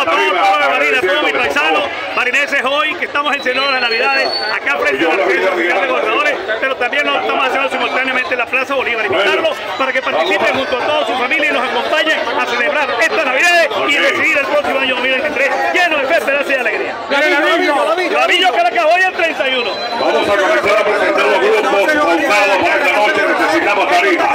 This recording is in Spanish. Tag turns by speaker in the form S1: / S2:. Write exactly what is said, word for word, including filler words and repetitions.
S1: todo, todo, todo de Marina, todos mis paisanos marineses hoy que estamos celebrando las Navidades acá frente a la Residencia de Gobernadores, pero también lo estamos haciendo simultáneamente en la Plaza Bolívar. Invitarlos para que participen junto a toda su familia y nos acompañen a celebrar estas Navidades y decidir el próximo año dos mil veintitrés lleno de fe, esperanza y alegría. Gavillo, Caracas, hoy el treinta y uno.
S2: Vamos a comenzar a presentar los grupos montados para esta noche. Necesitamos tarima.